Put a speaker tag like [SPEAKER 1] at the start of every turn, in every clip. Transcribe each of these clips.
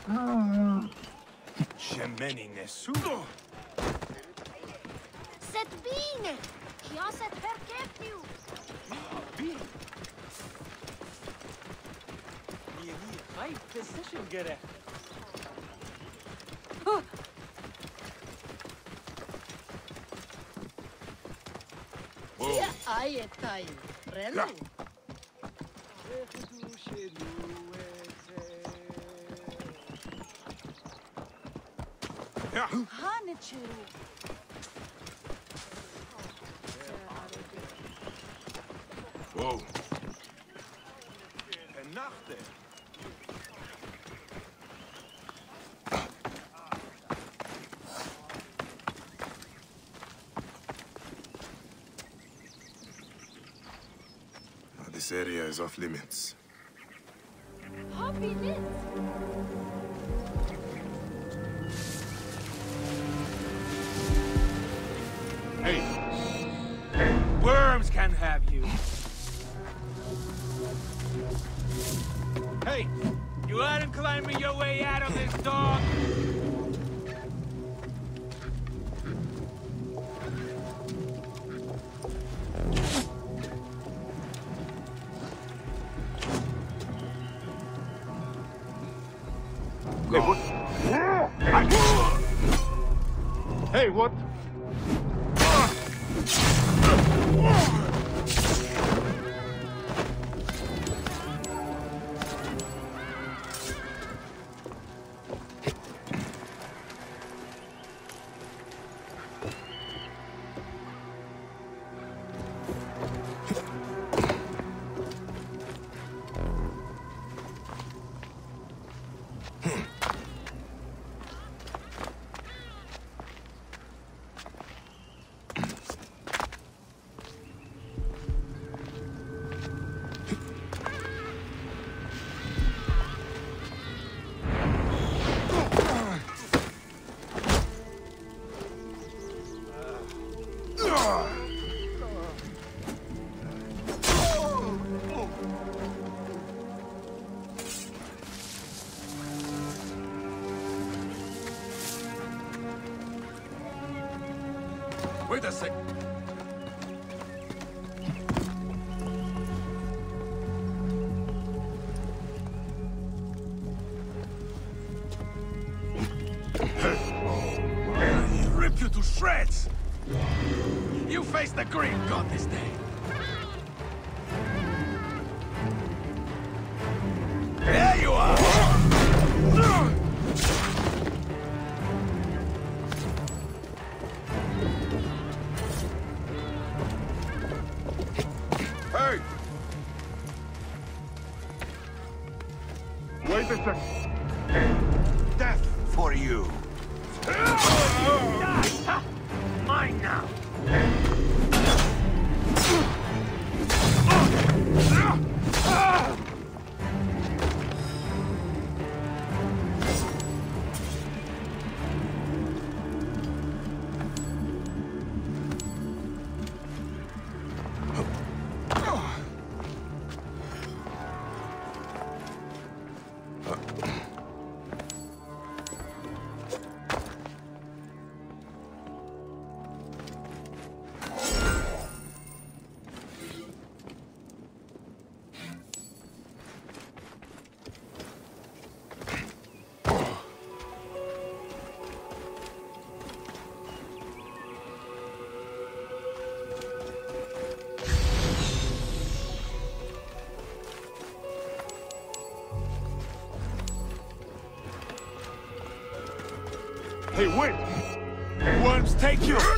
[SPEAKER 1] Gemeni nessuno.
[SPEAKER 2] Set bine! Chiaset perché più?
[SPEAKER 1] Bine.
[SPEAKER 3] Hai position gerecht.
[SPEAKER 2] Ja, ai tai. Relu.
[SPEAKER 1] Ja.
[SPEAKER 2] Hanichu.
[SPEAKER 1] Whoa. En nachte.
[SPEAKER 4] This area is off limits.
[SPEAKER 2] Hobby lit.
[SPEAKER 1] Hey. Worms can have you. Hey, you hadn't climbing your way out of this dog.
[SPEAKER 4] Hey, what? Hey, what?
[SPEAKER 1] Wait a sec. Rip you to shreds! You face the Green God this day. There you are!
[SPEAKER 4] Hey! Wait a sec.
[SPEAKER 1] Death for you!
[SPEAKER 3] Mine now.
[SPEAKER 4] Hey, wait!
[SPEAKER 1] Worms take you!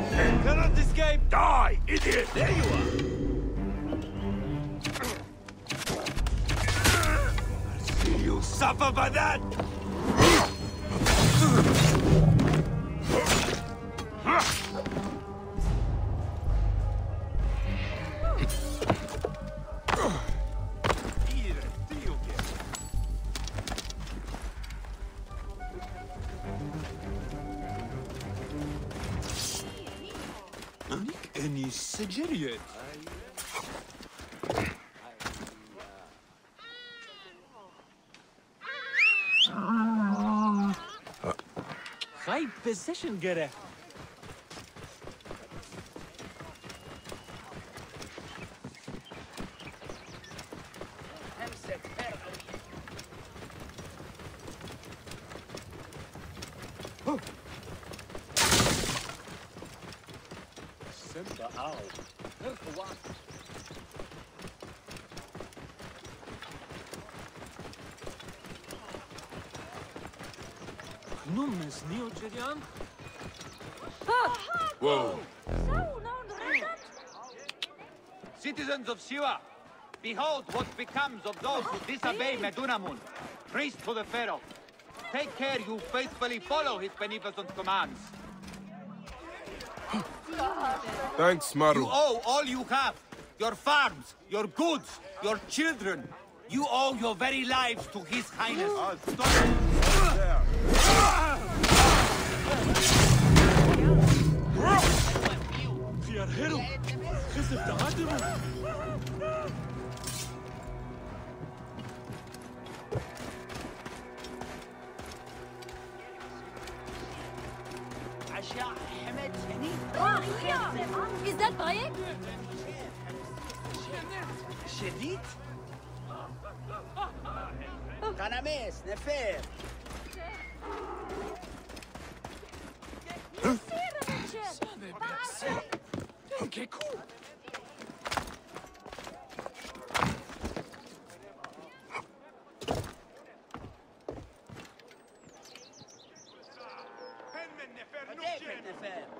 [SPEAKER 3] Cannot escape!
[SPEAKER 1] Die, idiot!
[SPEAKER 3] There you are!
[SPEAKER 1] You suffer by that!
[SPEAKER 3] Any Sigiriot? High position gerecht. Simba ow. Numes Neogerian?
[SPEAKER 4] Whoa.
[SPEAKER 5] Citizens of Siwa, behold what becomes of those who disobey Medunamun, priest to the Pharaoh. Take care you faithfully follow his beneficent commands.
[SPEAKER 4] Thanks,
[SPEAKER 5] You
[SPEAKER 4] Maru.
[SPEAKER 5] owe all you have. Your farms, your goods, your children. You owe your very lives to His Highness.
[SPEAKER 3] Wir Hero! Gesif تعادلوا!
[SPEAKER 5] أشياء حمد هني.
[SPEAKER 2] Is that Bayek?
[SPEAKER 5] شديد؟ قناميس نفير.
[SPEAKER 1] Okay, cool.
[SPEAKER 5] نفير.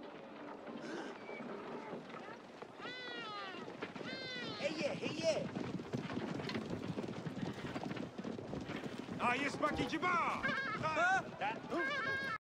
[SPEAKER 5] هي.
[SPEAKER 1] Ah, yes, Maki Jiba!